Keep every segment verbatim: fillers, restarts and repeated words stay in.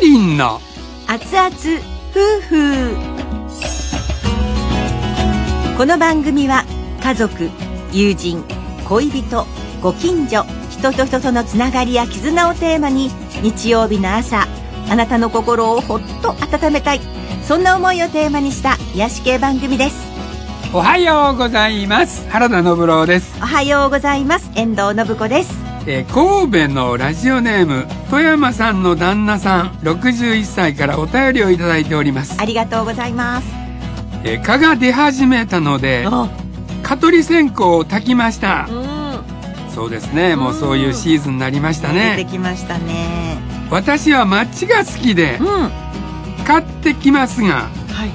りんの熱々夫婦。この番組は家族、友人、恋人、ご近所、人と人とのつながりや絆をテーマに、日曜日の朝あなたの心をほっと温めたい、そんな思いをテーマにした癒し系番組です。 おはようございます。原田信郎です。 おはようございます。遠藤信子です。 えー、神戸のラジオネーム富山さんの旦那さんろくじゅういっさいからお便りをいただいております。 ありがとうございます。 えー、蚊が出始めたので蚊取り線香を焚きました。うん、そうですね、もうそういうシーズンになりましたね。 出てきましたね。 私はマッチが好きで、うん、買ってきますが、はいはい、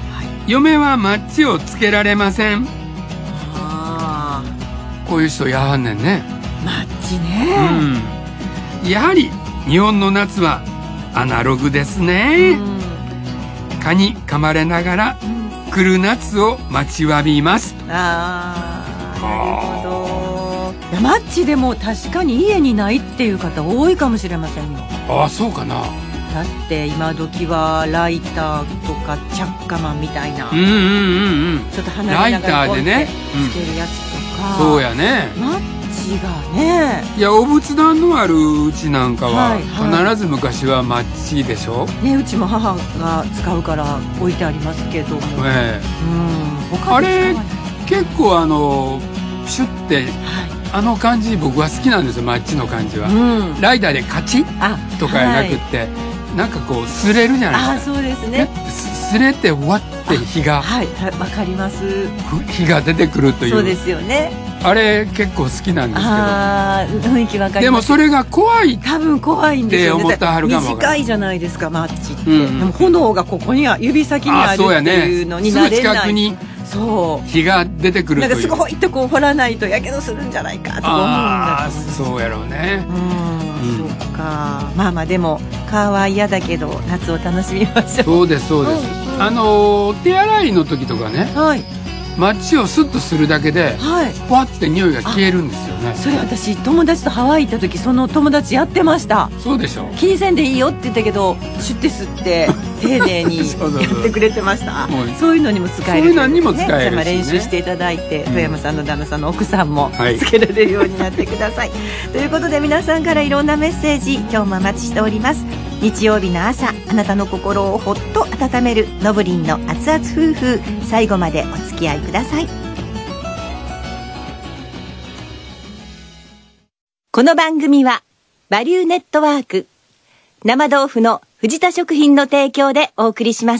嫁はマッチをつけられません。あ、こういう人やはんねんね。 マッチね、 うん、やはり日本の夏はアナログですね。うん、蚊に噛まれながら、うん、来る夏を待ちわびます。 あー、なるほど。いや、マッチでも確かに家にないっていう方多いかもしれませんよ。 ああ、そうかな。 だって今時はライターとかチャッカマンみたいな、 うんうんうんうん、ちょっと離れながらポンってつけるやつとか、 うん、そうやね。 マッチがね、 いや、お仏壇のあるうちなんかは、 はいはい、 必ず昔はマッチでしょ、ね、 うちも母が使うから置いてありますけども、 ええ、うん、他あれ結構あのシュッて、はい、あの感じ僕は好きなんですよ、マッチの感じは、うん、ライターでカチッとかじゃなくって、はい、なんかこう擦れるじゃないですか。 あ、そうですね。 擦れてわって火が、 はい、わかります。 火が出てくるという。 そうですよね。 あれ結構好きなんですけど。 あ、雰囲気わかります。 でもそれが怖い。 多分怖いんですよね。 って思ったはるかも。 短いじゃないですか、マッチって。うんうん、でも炎がここには指先にあるっていうのになれない。 すぐ近くに。 そう。 火が出てくるという。 なんかすごいとこう掘らないとやけどするんじゃないかと思うんだと思うんです。 そうやろうね。 うん、うん、そうか。まあまあでも蚊は嫌だけど夏を楽しみましょう。 そうですそうです。うん、あの手洗いの時とかね。はい。マッチをスッとするだけで、はい、ふわって匂いが消えるんですよね。 それ私友達とハワイ行った時その友達やってました。 そうでしょ。 気にせんでいいよって言ったけどシュッて吸って丁寧にやってくれてました。そういうのにも使える、ね、 そういうのにも使えるし、ね、 練習していただいて、富山さんの旦那さんの奥さんもつけられるようになってください、はい、ということで皆さんからいろんなメッセージ今日もお待ちしております。日曜日の朝あなたの心をほっと温めるのぶりんの熱々夫婦、最後までお付き合いください。この番組はバリューネットワーク、生豆腐の藤田食品の提供でお送りします。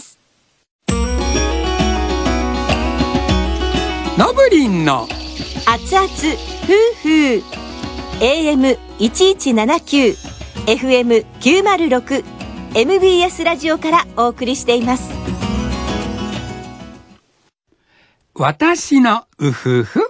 のぶりんの熱々夫婦 エーエムせんひゃくななじゅうきゅう エフエムきゅうまるろく エムビーエス ラジオからお送りしています。 私のうふふ。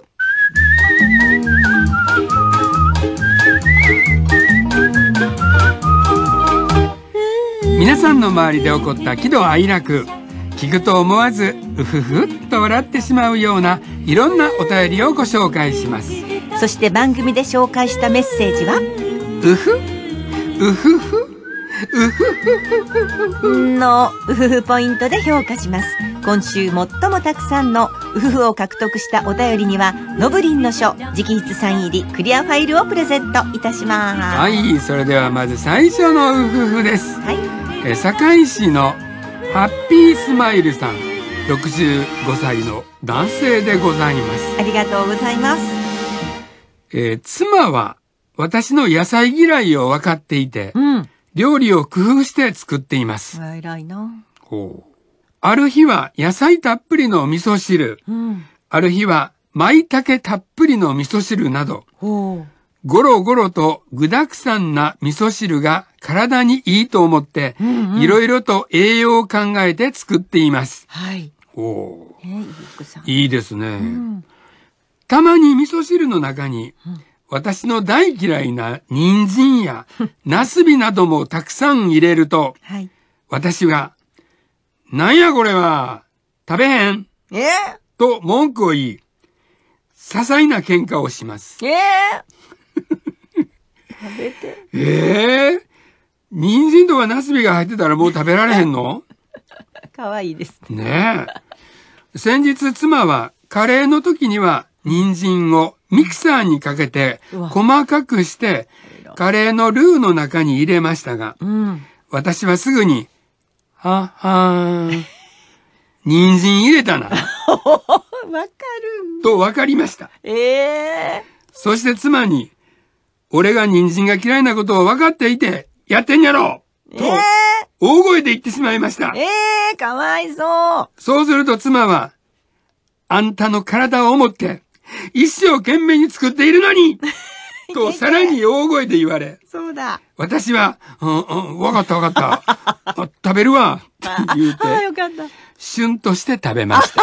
皆さんの周りで起こった喜怒哀楽、聞くと思わずうふふっと笑ってしまうようないろんなお便りをご紹介します。 そして番組で紹介したメッセージはうふうふふうふふのうふふポイントで評価します。今週最もたくさんのうふふを獲得したお便りにはのぶりんの書直筆サイン入りクリアファイルをプレゼントいたします。 はい、それではまず最初のうふふです。はい、え堺市のハッピースマイルさん、ろくじゅうごさいの男性でございます。 ありがとうございます。 えー、妻は私の野菜嫌いを分かっていて、うん、料理を工夫して作っています。 偉いな。 ほう。ある日は野菜たっぷりの味噌汁、うん、ある日は舞茸たっぷりの味噌汁など、ほう、ゴロゴロと具沢山な味噌汁が体にいいと思って、うんうん、いろいろと栄養を考えて作っています。はい。おー、えー、いいですね、うん。たまに味噌汁の中に、うん、私の大嫌いな人参やナスビなどもたくさん入れると、はい、私は、なんやこれは食べへん、えー、と文句を言い、些細な喧嘩をします。えー、食べて。えー、 人参とかナスビが入ってたらもう食べられへんの？ かわいいですね。ねえ。先日妻はカレーの時には人参をミキサーにかけて細かくしてカレーのルーの中に入れましたが、うん、私はすぐに、ははーん、人参入れたな。わかる。 とわかりました。 ええー。 そして妻に、俺が人参が嫌いなことを分かっていて、やってんやろと、大声で言ってしまいました。 ええー、かわいそう。 そうすると妻は、あんたの体を思って、一生懸命に作っているのにと、さらに大声で言われ。 そうだ。 私は、うんうん、わかったわかった。食べるわ。って言うて、 あ、よかった。 シュンとして食べました。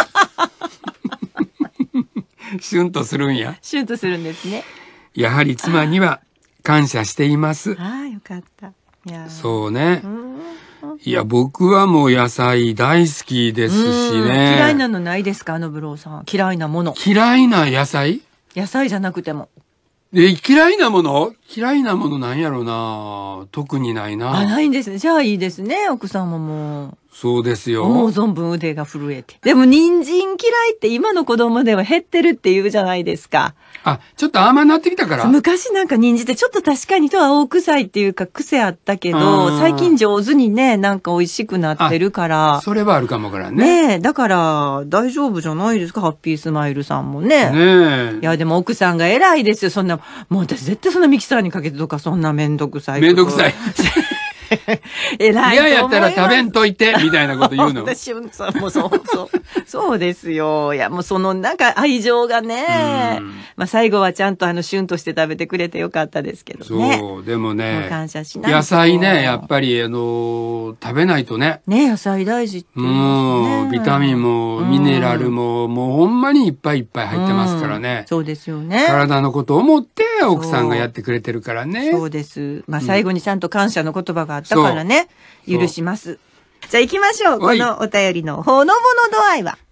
シュンとするんや。 シュンとするんですね。 やはり妻には感謝しています。 ああ、よかった。いやそうね。いや、僕はもう野菜大好きですしね。 嫌いなのないですか、あのブローさん。嫌いなもの。 嫌いな野菜？ 野菜じゃなくても。 え、嫌いなもの？嫌いなものなんやろな。特にないな。 あ、ないんですね。じゃあいいですね、奥さんももう。 そうですよ。 思う存分腕が震えて。でも人参嫌いって今の子供では減ってるって言うじゃないですか。 あ、ちょっと甘なってきたから。 昔なんか人参ってちょっと確かにとは青臭いっていうか癖あったけど、最近上手にね、なんか美味しくなってるから。 それはあるかもからね。 ねえ、だから大丈夫じゃないですか、ハッピースマイルさんもね。 ねえ。 いやでも奥さんが偉いですよ、そんな、もう私絶対そんなミキサーにかけてとかそんなめんどくさい。 めんどくさい。 偉い。 嫌やったら食べんといて、みたいなこと言うの。 私もそう、そう、そう。そうですよ。いや、もうそのなんか愛情がね。まあ最後はちゃんとあの、シュンとして食べてくれてよかったですけどね。 そう、でもね。 も感謝しないと。 野菜ね、やっぱり、あの、食べないとね。 ね、野菜大事って言いますね。 うん、ビタミンも、ミネラルも、もうほんまにいっぱいいっぱい入ってますからね。 そうですよね。 体のことを思って、奥さんがやってくれてるからね。 そうです。まあ最後にちゃんと感謝の言葉があったからね。許します。じゃあ行きましょう。このお便りのほのぼの度合いは。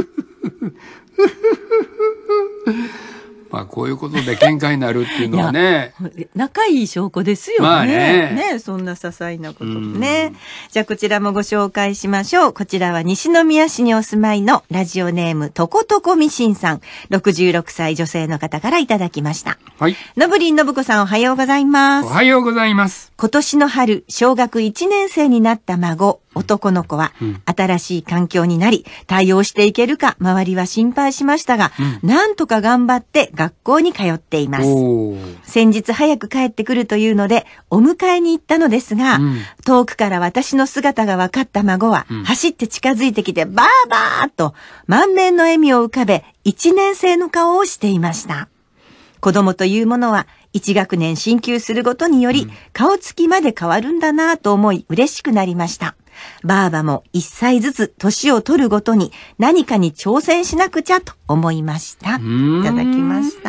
まあこういうことで喧嘩になるっていうのはね。 仲いい証拠ですよね。 まあね。 ね、そんな些細なこともね。じゃあこちらもご紹介しましょう。こちらは西宮市にお住まいのラジオネームとことこみしんさん。ろくじゅうろくさい女性の方からいただきました。 はい。 のぶりんのぶこさんおはようございます。 おはようございます。 今年の春、小学いちねん生になった孫、男の子は、うん、新しい環境になり、対応していけるか、周りは心配しましたが、うん、なんとか頑張って学校に通っています。先日早く帰ってくるというので、お迎えに行ったのですが、うん、遠くから私の姿が分かった孫は、うん、走って近づいてきて、バーバーと満面の笑みを浮かべ、いちねん生の顔をしていました。子供というものは、一学年進級するごとにより、顔つきまで変わるんだなぁと思い嬉しくなりました。ばあばも一歳ずつ年を取るごとに何かに挑戦しなくちゃと思いました。いただきました。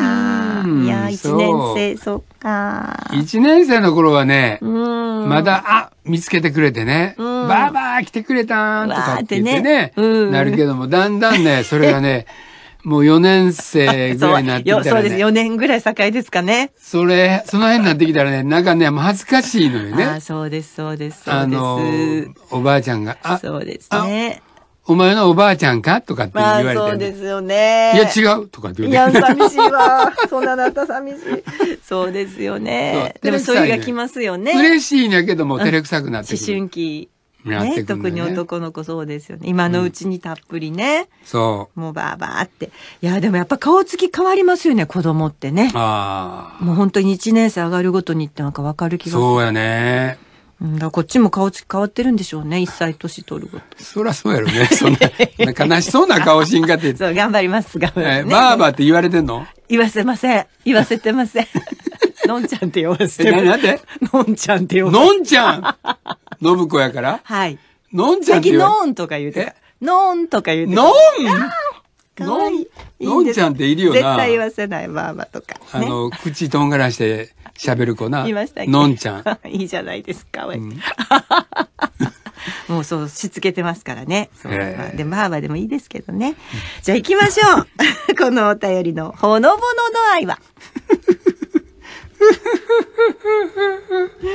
いや、一年生、そっか。 一年生の頃はね、まだ、あ、見つけてくれてね、ばあば来てくれたんとかって言ってね、なるけども、だんだんね、それがね、もうよねん生ぐらいになってきたらね。 そう、そうです。よねんぐらい境ですかね。 それ、その辺になってきたらね、なんかね、もう恥ずかしいのよね。 あ、そうです、そうです、そうです。 あの、おばあちゃんが、 あ、そうですね。 お前のおばあちゃんかとかって言われて、ね。 まあ、そうですよね。 いや、違うとかって言うね。いや、寂しいわ。そんななった寂しい。そうですよね。でも、それが来ますよね。 嬉しいんやけども、照れくさくなってくる。 思春期。ね、特に男の子そうですよね。今のうちにたっぷりね。 うん、そう。 もうバーバーって。いや、でもやっぱ顔つき変わりますよね、子供ってね。 ああ。 もう本当にいちねん生上がるごとにってなんかわかる気がする。 そうやね。 うん、だからこっちも顔つき変わってるんでしょうね、いっさい年取るごと。 そりゃそうやろね。そんな、悲しそうな顔しんかって。 そう、頑張ります、頑張ります、 ね。バーバーって言われてんの？ 言わせません。言わせてません。のんちゃんって呼ばせて。 え、なんで？ のんちゃんって呼ばせて。 のんちゃん信子やから？ はい。 のんちゃんって言われて。のんとか言うてた。のんとか言うてた。 のんかわいい。 のんちゃんっているよな。 絶対言わせない、ばあばとか。 あの、口とんがらして喋る子な。 言いましたっけ？ のんちゃん。 いいじゃないですか、うん、もうそう、しつけてますからね。そう、まあ、で、ばあばでもいいですけどね。じゃあ行きましょう。このお便りのほのぼの度合いは。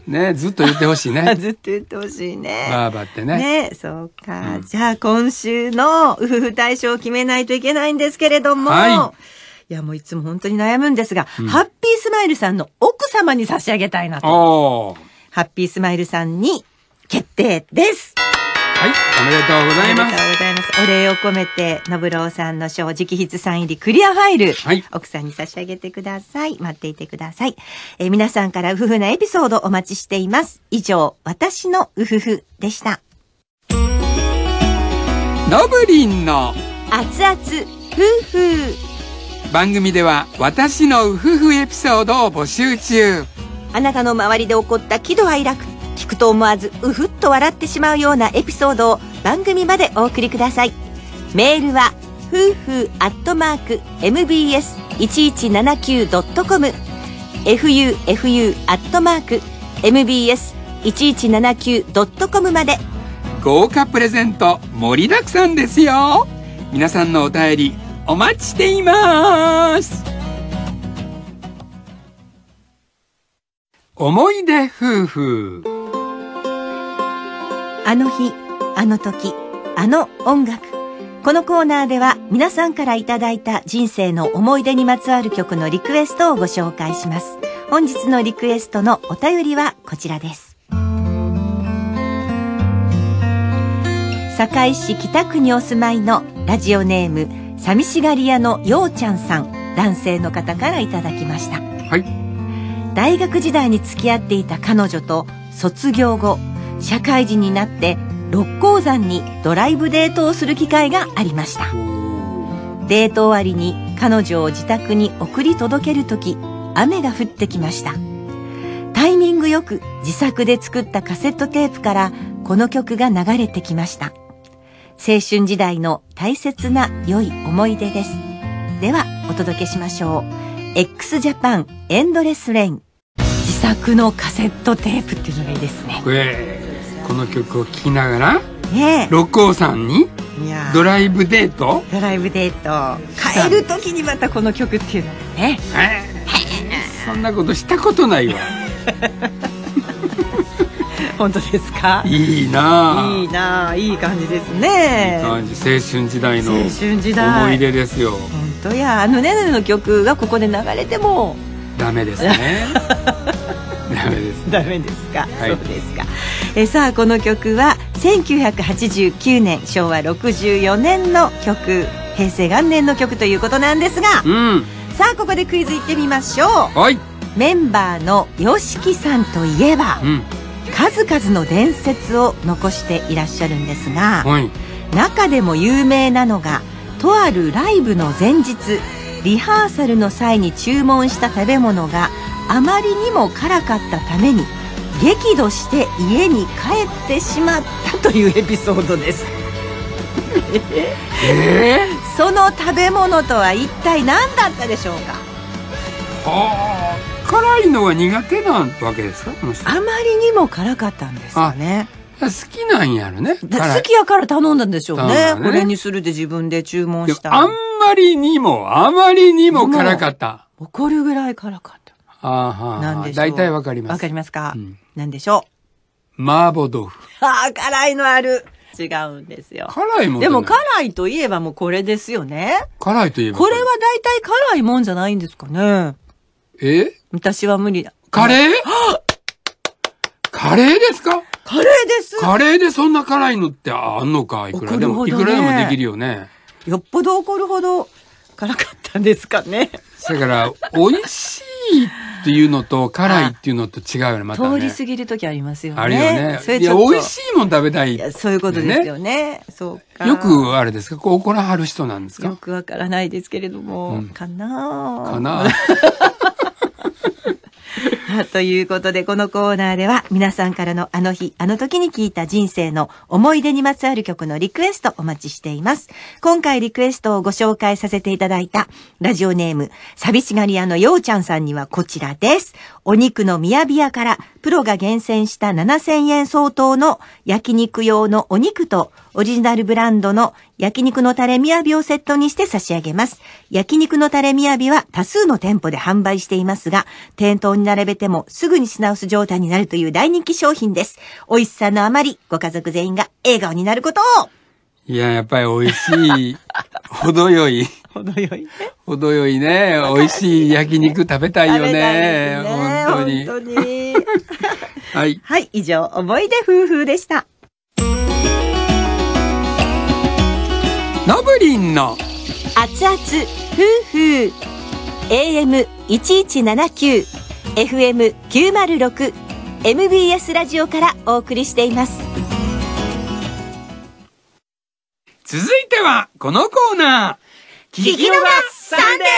ね、ずっと言ってほしいね。 ずっと言ってほしいね。 ばあばってね。 ね、そうか。うん、じゃあ今週の夫婦大賞を決めないといけないんですけれども。はい。いや、もういつも本当に悩むんですが、うん、ハッピースマイルさんの奥様に差し上げたいなと。ハッピースマイルさんに決定です。 はい、おめでとうございます。 おめでとうございます。お礼を込めて、のぶろうさんの賞直筆サイン入りクリアファイル、はい、奥さんに差し上げてください。待っていてください。えー、皆さんから夫婦のエピソードお待ちしています。以上、私の夫婦でした。 のぶりんの熱々夫婦。 番組では私の夫婦エピソードを募集中。 あなたの周りで起こった喜怒哀楽、聞くと思わずうふっと笑ってしまうようなエピソードを番組までお送りください。メールは夫婦アットマーク エムビーエスいちいちななきゅうドットコム エフユーエフユー アットマーク エムビーエスいちいちななきゅうドットコム まで。 豪華プレゼント盛りだくさんですよ。皆さんのお便りお待ちしています。思い出夫婦。 あの日、あの時、あの音楽。このコーナーでは皆さんからいただいた人生の思い出にまつわる曲のリクエストをご紹介します。本日のリクエストのお便りはこちらです。堺市北区にお住まいのラジオネーム寂しがり屋のようちゃんさん、男性の方からいただきました。 はい。 大学時代に付き合っていた彼女と卒業後、社会人になって六甲山にドライブデートをする機会がありました。デート終わりに彼女を自宅に送り届けるとき、雨が降ってきました。タイミングよく自作で作ったカセットテープからこの曲が流れてきました。青春時代の大切な良い思い出です。ではお届けしましょう。 x ジャパンエンドレスレイン。自作のカセットテープっていうのがいいですね。 えー、この曲を聴きながら、 ね、 六甲山にドライブデートドライブデート帰る時にまたこの曲っていうのね、えー、そんなことしたことないわ。 本当ですか。 いいないいないい感じですね。 いい感じ。青春時代の青春時代思い出ですよ。 本当や。あのねねの曲がここで流れてもダメですね。ダメです。 ダメですか、はい、そうですか。えさあこの曲はせんきゅうひゃくはちじゅうきゅうねんしょうわろくじゅうよねんの曲、平成元年の曲ということなんですが、うん、さあここでクイズいってみましょう。 はい。 メンバーの ヨシキ さんといえば、うん、数々の伝説を残していらっしゃるんですが、はい、中でも有名なのがとあるライブの前日、リハーサルの際に注文した食べ物があまりにも辛かったために激怒して家に帰ってしまったというエピソードです。えー、その食べ物とは一体何だったでしょうか。 はあ、辛いのは苦手なわけですか。 あまりにも辛かったんですよね。 好きなんやろね。 好きやから頼んだんでしょう ね, ねこれにするで自分で注文した。 あんまりにもあまりにも辛かった。 怒るぐらい辛かった。 あはなんでしょう。大体わかります。 わかりますか、うん、なんでしょう。麻婆豆腐。 ああ、辛いのある。違うんですよ。 辛いもん。 でも辛いといえばもうこれですよね。 辛いといえばこれは大体辛いもんじゃないんですかね。 え、 私は無理だ。 カレー？カレーですか？ カレーです。 カレーでそんな辛いのってあんのか。いくらでも、ね、いくらでもできるよね。 よっぽど怒るほど辛かったんですかね。 だから美味しいっていうのと辛いっていうのと違うよね。またね。 通り過ぎる時ありますよね。 あるよね。それいや美味しいもん食べたい、ね。いやそういうことですよね。そうか。 よくあれですか。こう怒らはる人なんですか。 よくわからないですけれども、うん、かなかな。 ということでこのコーナーでは皆さんからのあの日あの時に聞いた人生の思い出にまつわる曲のリクエストお待ちしています。今回リクエストをご紹介させていただいたラジオネーム寂しがり屋のようちゃんさんにはこちらです。お肉のみやびやからプロが厳選したななせんえん相当の焼肉用のお肉とオリジナルブランドの焼肉のタレみやびをセットにして差し上げます。焼肉のタレみやびは多数の店舗で販売していますが、店頭に並べてもすぐに品薄状態になるという大人気商品です。美味しさのあまりご家族全員が笑顔になることを。 いや、やっぱり美味しい、程よい。 程よい。 程よいね。美味しい焼肉食べたいよね。 ね本当に。 本当に。 はい。 はい、以上、思い出夫婦でした。 のぶりんの熱々夫婦 エーエムせんいちななきゅう エフエムきゅうまるろく エムビーエス ラジオからお送りしています。 続いてはこのコーナー、 聞き逃サンデ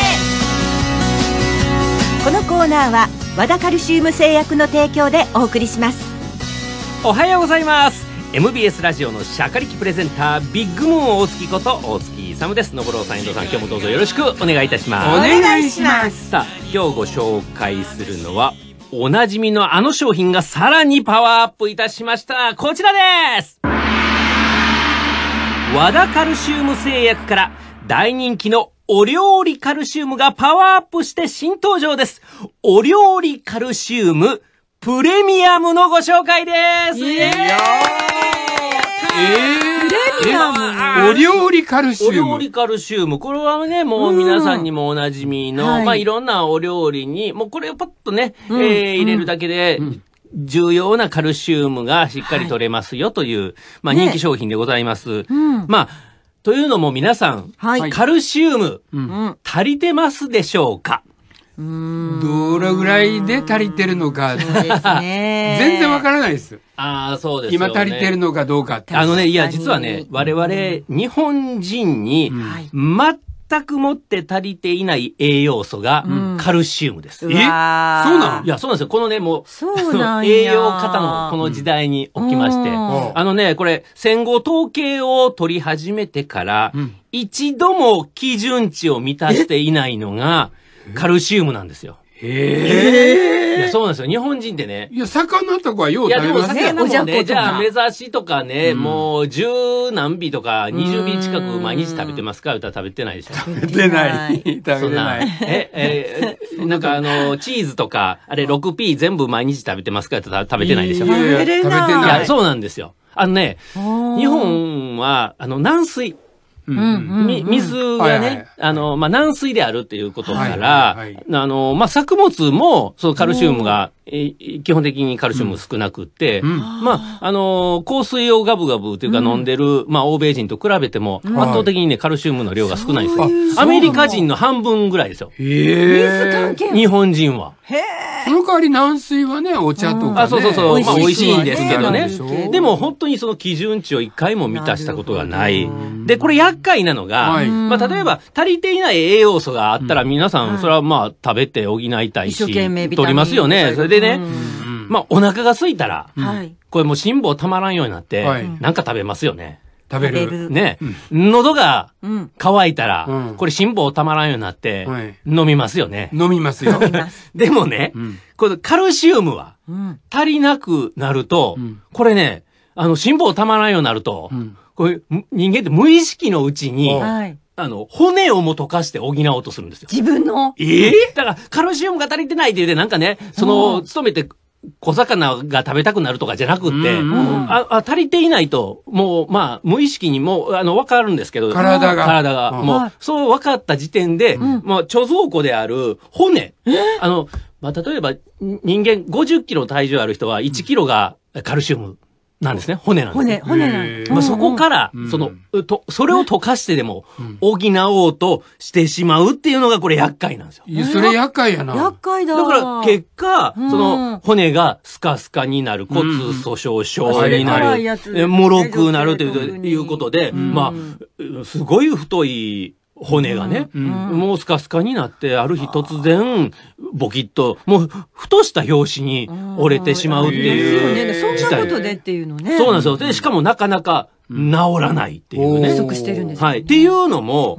ー。このコーナーは和田カルシウム製薬の提供でお送りします。 おはようございます。 エムビーエス ラジオのシャカリキプレゼンター、ビッグムーン大月こと大月勇です。のぼろうさん、遠藤さん、今日もどうぞよろしくお願いいたします。 お願いします。 さあ、今日ご紹介するのはおなじみのあの商品がさらにパワーアップいたしました。こちらです。和田カルシウム製薬から大人気のお料理カルシウムがパワーアップして新登場です。お料理カルシウムプレミアムのご紹介です。イエーイ。 プレミアム。お料理カルシウム。 お料理カルシウム。これはね、もう皆さんにもおなじみの、うん、まあいろんなお料理に、もうこれをパッとね、うん、えー、入れるだけで、うん、重要なカルシウムがしっかり取れますよという、はい、まあ人気商品でございます。ね、うん、まあ、というのも皆さん、はい、カルシウム、うん、足りてますでしょうか？ うーん、どれぐらいで足りてるのか、そうですね、全然わからないです。 ああ、そうですよね。 今足りてるのかどうかって。 あのね、いや、実はね、我々、日本人に、全くもって足りていない栄養素が、カルシウムです。 うん、え、そうなの？ いや、そうなんですよ。このね、もう、 そうなんや、 栄養過多のこの時代に起きまして、うん、あのね、これ、戦後統計を取り始めてから、うん、一度も基準値を満たしていないのが、カルシウムなんですよ。へえ。いや、そうなんですよ。日本人ってね。 いや、魚とかよう食べますね。 いや、でも魚もね、じゃあ、目指しとかね、うん、もう、十何尾とか、二十尾近く毎日食べてますか？歌食べてないでしょ。 食べてない。食べてない。 え、え、なんかあの、チーズとか、あれ ろくピー 全部毎日食べてますか？歌食べてないでしょ。 食べてない。 いや、そうなんですよ。あのね、日本は、あの、軟水。うん、水がね、はいはい、あの、まあ、軟水であるっていうことから、はいはいはい、あの、まあ、作物も、そのカルシウムが、え基本的にカルシウム少なくって、うん、まあ、あの、香水をガブガブというか飲んでる、うん、まあ、欧米人と比べても、圧倒的にね、カルシウムの量が少ないんですよ。アメリカ人の半分ぐらいですよ。 へー。水関係。 日本人は。 へー。 その代わり軟水はね、お茶とかね。 あ、そうそうそう。まあ、美味しいんですけどね。でも、本当にその基準値を一回も満たしたことがない。で、これ厄介なのが、はい、まあ、例えば、足りていない栄養素があったら、皆さん、うん、それはまあ、食べて補いたいし、取りますよね。それでね、まあ、お腹が空いたら、はい、これもう辛抱たまらんようになって、はい、なんか食べますよね。 食べる。 ね、うん、喉が渇いたら、うん、これ辛抱たまらんようになって、はい、飲みますよね。 飲みますよ。 でもね、うん、これカルシウムは、足りなくなると、うん、これね、あの、辛抱たまらんようになると、うん、これ人間って無意識のうちに、はいあの、骨をも溶かして補おうとするんですよ。 自分のええー、だから、カルシウムが足りてないって言って、なんかね、その、勤めて、小魚が食べたくなるとかじゃなくって、うんうん、ああ足りていないと、もう、まあ、無意識にもう、あの、わかるんですけど、 体が。 体が。うん、もう、そう分かった時点で、うん、まあ、貯蔵庫である骨。あの、まあ、例えば、人間ごじゅっキロ体重ある人はいちキロがカルシウム。なんですね。骨なんですね。 骨、骨なんです。 まあ、そこから、うん、その、と、それを溶かしてでも、補おうとしてしまうっていうのがこれ厄介なんですよ。 いや、それ厄介やな。 厄介だ。 だから、結果、うん、その、骨がスカスカになる、骨粗鬆症になる、もろくなるということで、うん、まあ、すごい太い、骨がね、うんうん、もうスカスカになって、ある日突然、ボキッと、もう、ふとした拍子に折れてしまうっていう。 そんなことでっていうのね。 そうなんですよ。で、しかもなかなか治らないっていうね。 不足してるんですね。 はい。っていうのも、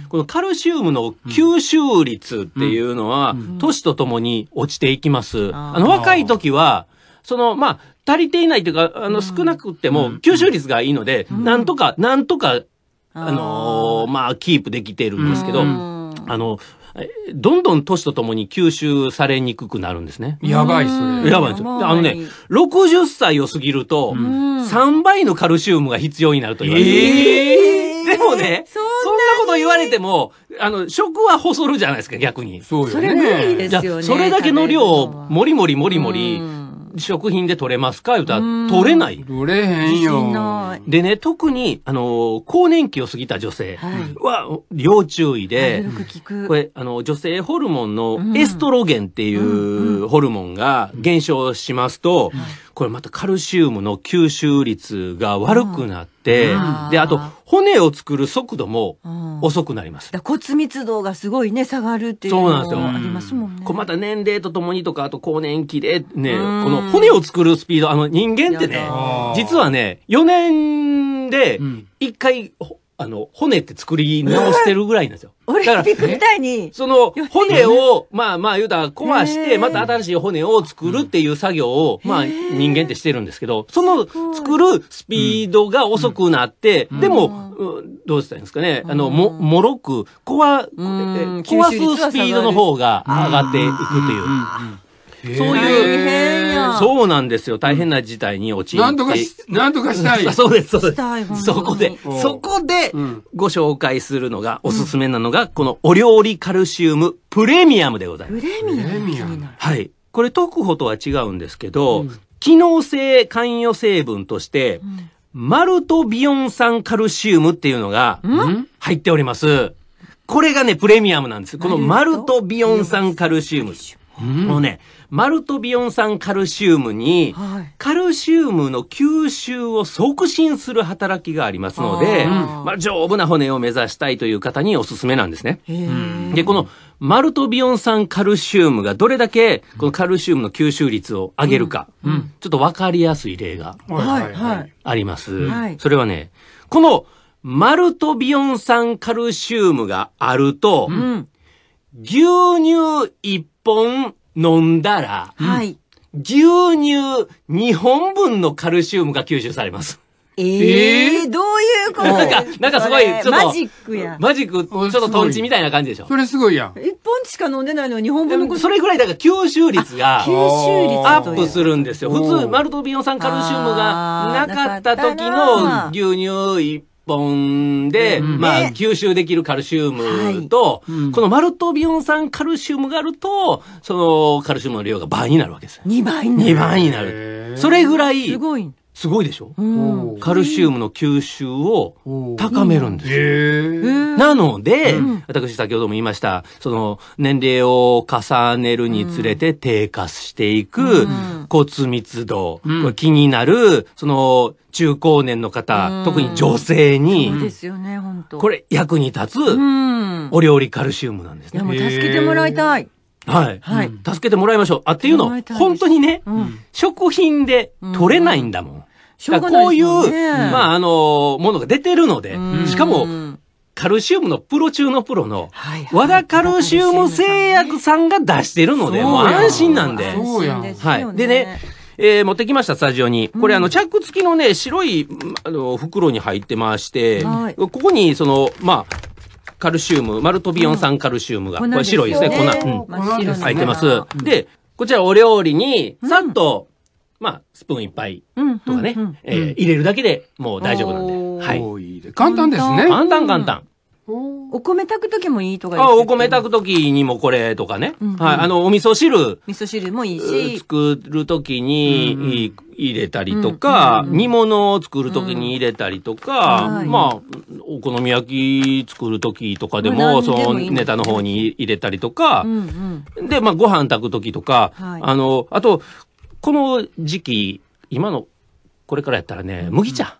このカルシウムの吸収率っていうのは、年とともに落ちていきます。あの、若い時は、その、まあ、足りていないというか、あの、少なくても、吸収率がいいので、なんとか、なんとか、あのー、まあ、キープできてるんですけど、あの、どんどん年とともに吸収されにくくなるんですね。 やばい、それ。 やばいんですよ。あのね、ろくじゅっさいを過ぎると、さんばいのカルシウムが必要になると言われてる。えー、でもね、そんなこと言われても、あの、食は細るじゃないですか、逆に。 そうよね。 それ無理ですよね。 じゃあ、それだけの量を、もりもりもりもり、食品で取れますか言うたら、取れない。 取れへんよ。 でね、特に、あの、更年期を過ぎた女性は、要注意で、これ、あの、女性ホルモンのエストロゲンっていうホルモンが減少しますと、これまたカルシウムの吸収率が悪くなって、で、あと、骨を作る速度も遅くなります。 骨密度がすごいね、下がるっていうのがありますもんね。 これまた年齢とともにとか、あと更年期でね、この骨を作るスピード、あの人間ってね、実はね、よねんでいっかい、あの、骨って作り直してるぐらいなんですよ。 オリンピックみたいに。 その、骨を、まあまあ言うたら壊して、また新しい骨を作るっていう作業を、まあ人間ってしてるんですけど、その作るスピードが遅くなって、でも、どうしたらいいんですかね、あの、も、もろく、壊、壊すスピードの方が上がっていくっていう。そういう、そうなんですよ。大変な事態に陥って。 なんとかし、なんとかしたい。 そうです、そうです。そこで、そこで、ご紹介するのが、おすすめなのが、このお料理カルシウムプレミアムでございます。 プレミアム。 はい。これ、特保とは違うんですけど、機能性関与成分として、マルトビオン酸カルシウムっていうのが、入っております。これがね、プレミアムなんです。このマルトビオン酸カルシウム。このね、マルトビオン酸カルシウムに、カルシウムの吸収を促進する働きがありますので、まあ、丈夫な骨を目指したいという方におすすめなんですね。で、このマルトビオン酸カルシウムがどれだけこのカルシウムの吸収率を上げるか、うん、ちょっとわかりやすい例があります。それはね、このマルトビオン酸カルシウムがあると、うん、牛乳いっぽん飲んだら、はい、牛乳にほんぶんのカルシウムが吸収されます。 えー、えー、どういうことなんか、なんかすごい、ちょっと、 マジックや。 マジック、ちょっとトンチみたいな感じでしょ。 それすごいやん。 一本しか飲んでないのににほんぶんの。 それぐらいだから吸収率が、 吸収率アップするんですよ。普通、マルトビオン酸カルシウムがなかった時の牛乳いっぽんで、まあ、吸収できるカルシウムと、このマルトビオン酸カルシウムがあると、そのカルシウムの量が倍になるわけです。 にばいになる。 にばいになる。それぐらい、 すごい。 すごいでしょ、うん、カルシウムの吸収を高めるんですよ。なので、うん、私先ほども言いました、その年齢を重ねるにつれて低下していく骨密度、うん、これ気になる、その中高年の方、うん、特に女性に、 そうですよね、本当。 これ役に立つお料理カルシウムなんですね。 いや、もう助けてもらいたい。 はい。はい。助けてもらいましょう。あ、っていうの、本当にね、うん、食品で取れないんだもん。うんうん、こういう、まあ、あの、ものが出てるので、しかも、カルシウムのプロ中のプロの、和田カルシウム製薬さんが出してるので、もう安心なんで。 そうや。はい。 でね、えー、持ってきました、スタジオに。これ、あの、チャック付きのね、白い、あの、袋に入ってまして、はい、ここに、その、まあ、カルシウム、マルトビオン酸カルシウムが、これ白いですね、粉。うん。入ってます。で、こちらお料理に、さっと、まあ、スプーンいっぱいとかね、入れるだけでもう大丈夫なんで。はい。 簡単ですね。 簡単簡単。 お米炊くときもいいとかあ、お米炊くときにもこれとかね。はい。あの、お味噌汁。 味噌汁もいいし。 作るときに入れたりとか、煮物を作るときに入れたりとか、まあ、お好み焼き作るときとかでも、そのネタの方に入れたりとか、で、まあ、ご飯炊くときとか、あの、あと、この時期、今の、これからやったらね、麦茶。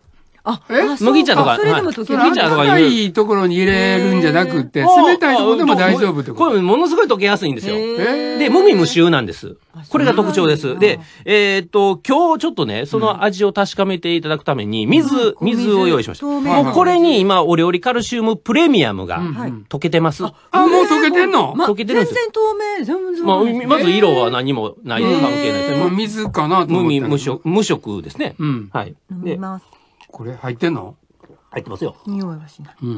あ、 麦茶とか、 それでも溶ける。 麦茶とか高いところに入れるんじゃなくて、冷たいところでも大丈夫ってこと。 これものすごい溶けやすいんですよ。で、無味無臭なんです。これが特徴です。で、えっと、今日ちょっとね、その味を確かめていただくために、水、水を用意しました。もうこれに今、お料理カルシウムプレミアムが溶けてます。 あ、もう溶けてんの？ 溶けてるんですよ。 全然透明、全然。 まあ、まず色は何もない関係ないですね。 水かなと思った。 無味無色、無色ですね。 うん。 はい。 で、 これ入ってんの？ 入ってますよ。 匂いはしない。 うん。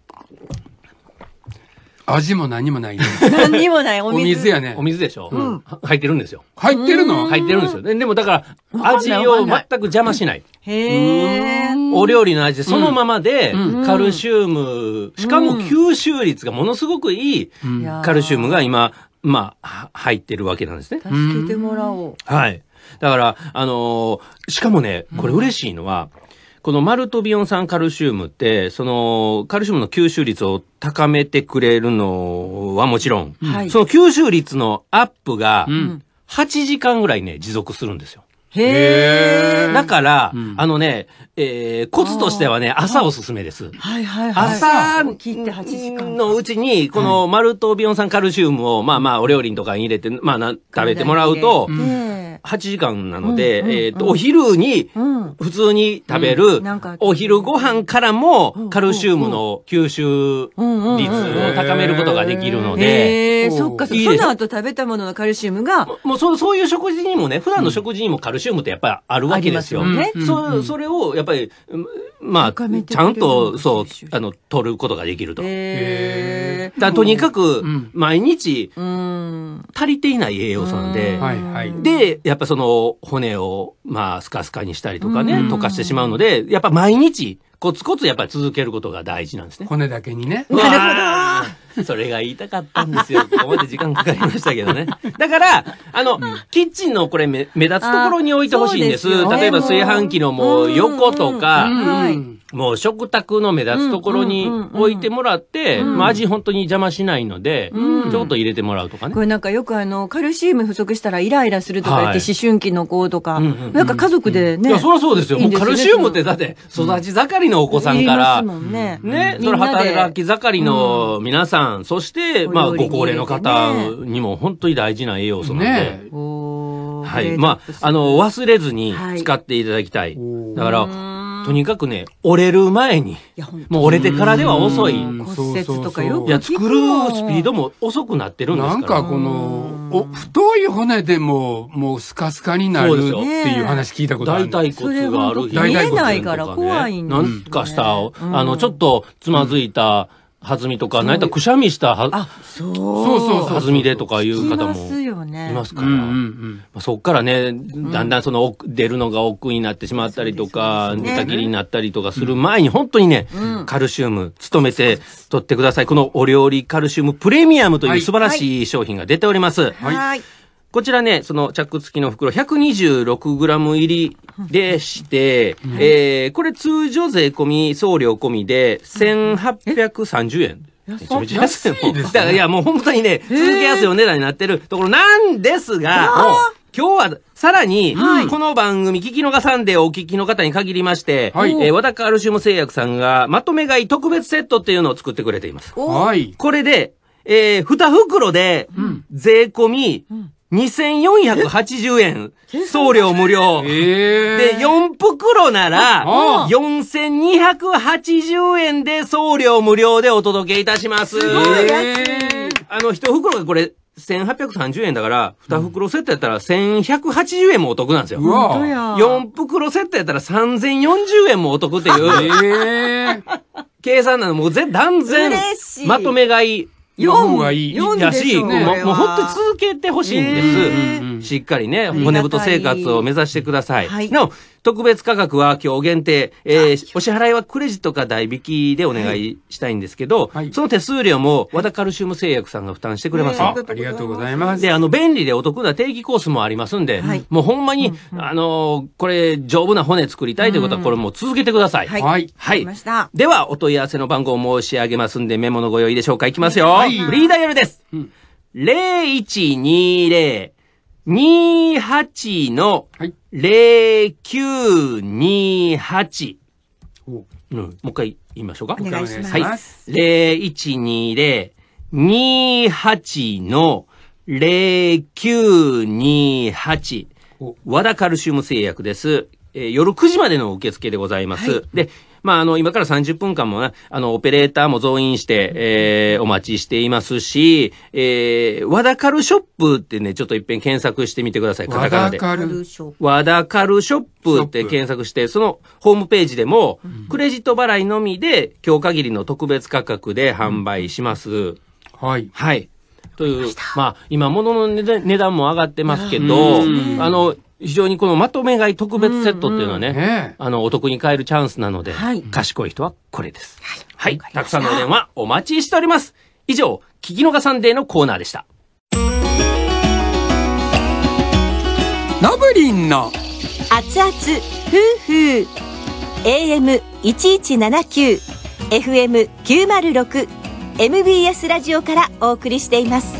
味も何もないね。 何にもないお水。 お水やね。 お水でしょ。うん。入ってるんですよ。 入ってるの？ 入ってるんですよ。でもだから、味を全く邪魔しない。 へー。 お料理の味そのままで、カルシウム、しかも吸収率がものすごくいいカルシウムが今、まあ、入ってるわけなんですね。 助けてもらおう。 はい。だから、あのー、しかもね、これ嬉しいのは、このマルトビオン酸カルシウムって、その、カルシウムの吸収率を高めてくれるのはもちろん、はい、その吸収率のアップが、はちじかんぐらいね、持続するんですよ。 へー。 だから、うん、あのね、えー、コツとしてはね、朝おすすめです。 はいはいはい。 朝のうちに、このマルトビオン酸カルシウムを、まあまあ、お料理とかに入れて、まあな、食べてもらうと、はちじかんなので、えっと、お昼に、普通に食べる、お昼ご飯からも、カルシウムの吸収率を高めることができるので、 えー、そっか、その後食べたもののカルシウムが、 もうそう、そういう食事にもね、普段の食事にもカルシウムってやっぱりあるわけですよ。ね、そそれを、やっぱり、まあ、ちゃんと、そう、あの、取ることができると。 へー。だとにかく、毎日、足りていない栄養素なんで、で、やっぱその、骨を、まあ、スカスカにしたりとかね、溶かしてしまうので、やっぱ毎日、コツコツやっぱり続けることが大事なんですね。 骨だけにね。 なるほど。それが言いたかったんですよ。ここまで時間かかりましたけどね。だから、あの、うん、キッチンのこれ目目立つところに置いてほしいんです。です例えば炊飯器のもう横とか、もう食卓の目立つところに置いてもらって、まあ味本当に邪魔しないので、うん、ちょっと入れてもらうとかね。 これなんかよくあの、カルシウム不足したらイライラするとか言って、思春期の子とか、なんか家族でね。 いや、そりゃそうですよ。もうカルシウムってだって育ち盛りのお子さんから、ね、ね、それ働き盛りの皆さん、そして、まあご高齢の方にも本当に大事な栄養素なんで。ね、はい。まあ、あの、忘れずに使っていただきたい。だから、とにかくね、折れる前に、もう折れてからでは遅い。 骨折とかよく。 いや、作るスピードも遅くなってるんですから。 なんかこの、お太い骨でも、もうスカスカになるっていう話聞いたことある。 大腿骨がある。 見えないから怖いんです、 ね。なんかした、あの、ちょっとつまずいた、弾みとか、何やったらくしゃみしたは、 あ、そう。 そうそう、弾みでとかいう方もいますから。そっからね、だんだんその出るのが億劫になってしまったりとか、寝たきりになったりとかする前に、本当にね、カルシウム、努めて取ってください。このお料理カルシウムプレミアムという素晴らしい商品が出ております。 はい。 こちらね、そのチャック付きの袋 ひゃくにじゅうろくグラム 入りでして、うん、えー、これ通常税込み、送料込みでせんはっぴゃくさんじゅうえん。めちゃめちゃ安いもん。だからいやもう本当にね、続けやすいお値段になってるところなんですが、もう今日はさらに、この番組聞き逃さんでお聞きの方に限りまして、はい、えー、和田カルシウム製薬さんがまとめ買い特別セットっていうのを作ってくれています。 はい。 これで、えー、に袋で税込み、うんにせんよんひゃくはちじゅうえん。送料無料。で、よん袋なら、よんせんにひゃくはちじゅうえんで送料無料でお届けいたします。 すごい安い。 あの、いち袋がこれ、せんはっぴゃくさんじゅうえんだから、に袋セットやったらせんひゃくはちじゅうえんもお得なんですよ。 本当や。 よん袋セットやったらさんぜんよんじゅうえんもお得っていう。計算なのもう全断然、まとめ買い。 よんがいい。 やし、もう本当に続けてほしいんです。しっかりね、骨太生活を目指してください。はい、なお、特別価格は今日限定、えー、お支払いはクレジットか代引きでお願いしたいんですけど、はい、その手数料も和田カルシウム製薬さんが負担してくれます。 あ、ありがとうございます。 で、あの、便利でお得な定期コースもありますんで、はい、もうほんまに、うん、あのー、これ、丈夫な骨作りたいということは、これもう続けてください。 はい。はい。 はい。では、お問い合わせの番号を申し上げますんで、メモのご用意でしょうか。いきますよ。はい、フリーダイヤルです。うん、ゼロいちにゼロ にはちのゼロきゅうにはち。 うん、もう一回言いましょうか。 お願いします。 はい。ゼロいちにゼロ にはち のゼロきゅうにはち。和田カルシウム製薬です。えー、夜くじまでの受付でございます。はい、で、まあ、あの、今からさんじゅっぷんかんもね、あの、オペレーターも増員して、えー、お待ちしていますし、えー、和田カルショップってね、ちょっと一遍検索してみてください。カタカナで。和田カルショップ。和田カルショップって検索して、そのホームページでも、うん、クレジット払いのみで、今日限りの特別価格で販売します。うん、 はい。 はい。という、まあ、今、物の値段も上がってますけど、あの、非常にこのまとめ買い特別セットっていうのはね、うんうん、あの、お得に買えるチャンスなので、はい、賢い人はこれです。はい。はい、たくさんのお電話お待ちしております。以上、聞き逃がサンデーのコーナーでした。 のぶりんの熱々夫婦 エーエムせんいちななきゅう エフエムきゅうまるろく エムビーエス ラジオからお送りしています。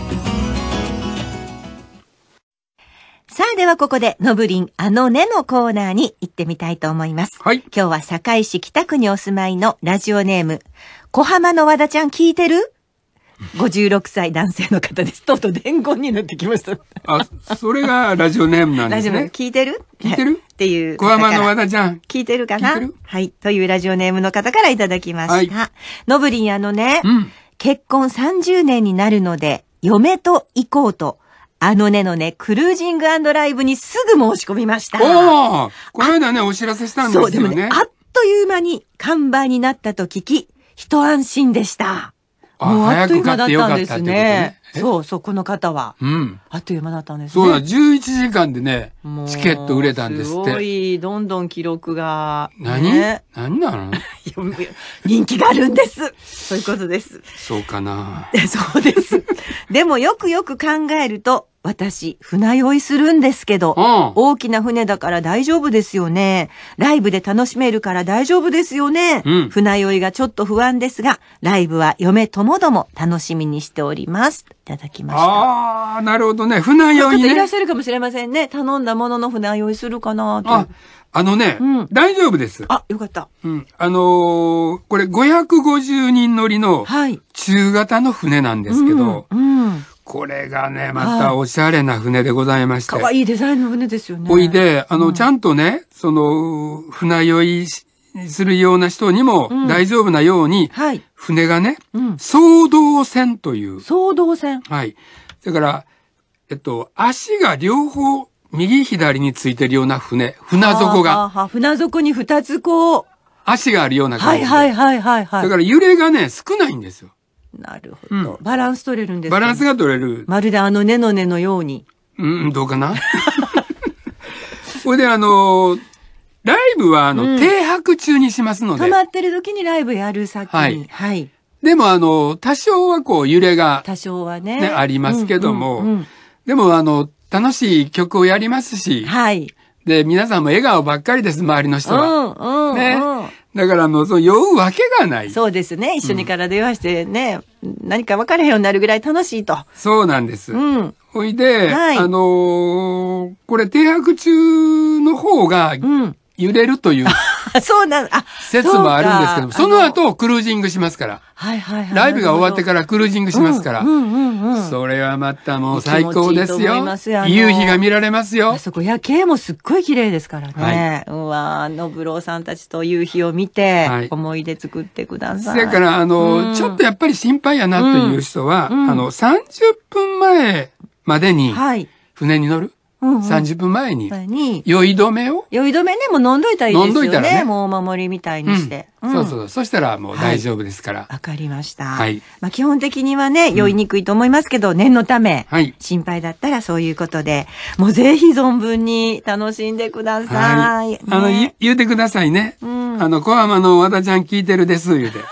さあではここでのぶりんあのねのコーナーに行ってみたいと思います。 はい。 今日は堺市北区にお住まいのラジオネーム小浜の和田ちゃん聞いてるごじゅうろくさい男性の方です。とうとう伝言になってきました。 あ、それがラジオネームなんですね。ラジオネーム聞いてる聞いてるっていう。 小浜の和田ちゃん。 聞いてるかなはい。というラジオネームの方からいただきました。はい、のぶりんあのね、うん、結婚さんじゅうねんになるので、嫁と行こうと、あのねのね、クルージング&ライブにすぐ申し込みました。 おーこの間ね、お知らせしたんですよね。そう、でもね、 あっという間に完売になったと聞き、一安心でした。もうあっという間だったんですね。そうそう、この方は。 うん。 あっという間だったんですね。 そうだ、じゅういちじかんでね、チケット売れたんですって。 すごい、どんどん記録が。 何、ね、何なの人気があるんです。そういうことです。 そうかな。 そうです。でもよくよく考えると、私、船酔いするんですけど、うん、大きな船だから大丈夫ですよね。ライブで楽しめるから大丈夫ですよね。うん、船酔いがちょっと不安ですが、ライブは嫁ともども楽しみにしております。いただきました。 ああ、なるほどね。船酔いね。 いらっしゃるかもしれませんね。頼んだものの船酔いするかなと。 あ、あのね、うん、大丈夫です。 あ、よかった。 うん。あのー、これごひゃくごじゅうにん乗りの中型の船なんですけど、 うんうんうん、 これがね、またおしゃれな船でございまして。 かわいいデザインの船ですよね。 おいで、あの、うん、ちゃんとね、その、船酔いするような人にも大丈夫なように、うんはい、船がね、うん、双胴船という。 双胴船はい。だから、えっと、足が両方、右左についてるような船、船底が。はあはあ、船底に二つこう。 足があるような感じで。 はいはいはいはい、はい。 だから揺れがね、少ないんですよ。 なるほど。うん、バランス取れるんですか、ね、バランスが取れる。 まるであのねのねのように。 うん、どうかなこれであの、ライブはあの、うん、停泊中にしますので。 止まってる時にライブやる先に。はい。はい。 でもあの、多少はこう揺れが。 多少はね。 ね、ありますけども。うんうんうん、でもあの、楽しい曲をやりますし。 はい。 で、皆さんも笑顔ばっかりです、周りの人は。 うん、うん、 ね。 うん。 だから、あの、そう、酔うわけがない。 そうですね。一緒にから電話してね、うん、何か分からへんようになるぐらい楽しいと。 そうなんです。 うん。 ほいで、はい、あのー、これ、停泊中の方が、揺れるという、 うん、そうなん、あ、 説もあるんですけども、その後、クルージングしますから。 はいはいはい。 ライブが終わってからクルージングしますから。 うんうんうんうん、 それはまたもう最高ですよ。夕日が見られますよ。 あそこ夜景もすっごい綺麗ですからね。はい、うわのぶろうさんたちと夕日を見て、はい、思い出作ってください。 それから、あの、うん、ちょっとやっぱり心配やなという人は、うんうん、あの、さんじゅっぷんまえまでに、船に乗る。はいうんうん、さんじゅっぷんまえに、酔い止めを酔い止めね、もう飲んどいたらいいですよね。飲んどいたらね。もうお守りみたいにして。 うんうん、そうそう。そしたらもう大丈夫ですから。わ、 はい、かりました。 はい。 まあ基本的にはね、酔いにくいと思いますけど、うん、念のため、はい、心配だったらそういうことで、もうぜひ存分に楽しんでください。はい、 ね、あの、言うてくださいね。うん、あの、小浜の和田ちゃん聞いてるです、言うて。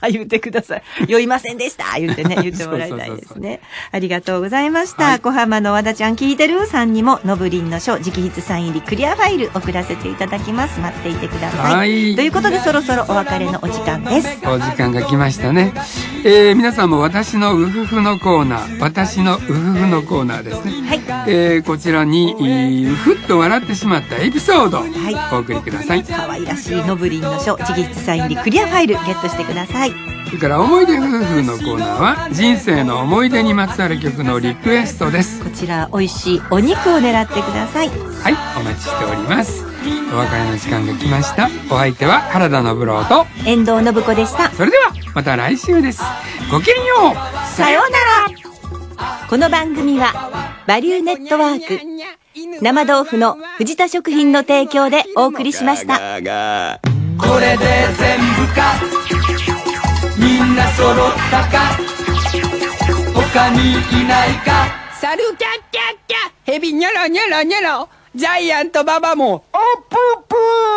言ってください。酔いませんでした言ってね、言ってもらいたいですね。ありがとうございました。はい、小浜の和田ちゃん聞いてるさんにも、のぶりんの書、直筆サイン入りクリアファイル送らせていただきます。待っていてください。はい、ということで、そろそろお別れのお時間です。 お時間が来ましたね。えー、皆さんも私のうふふのコーナー、私のうふふのコーナーですね。はい。えー、こちらに、うふっと笑ってしまったエピソード、はい、お送りください。 可愛らしいのぶりんの書、直筆サイン入りクリアファイルゲットしてください。 それから思い出夫婦のコーナーは人生の思い出にまつわる曲のリクエストです。 こちら美味しいお肉を狙ってください。 はい、お待ちしております。お別れの時間が来ました。お相手は原田信郎と遠藤信子でした。 それではまた来週です。ごきげんよう。 さようなら。この番組はバリューネットワーク、生豆腐の藤田食品の提供でお送りしました。 これで全部か、みんな揃ったか、他にいないか。 サルキャッキャッキャ、ヘビニョロニョロニョロ、ジャイアントババもオープープー。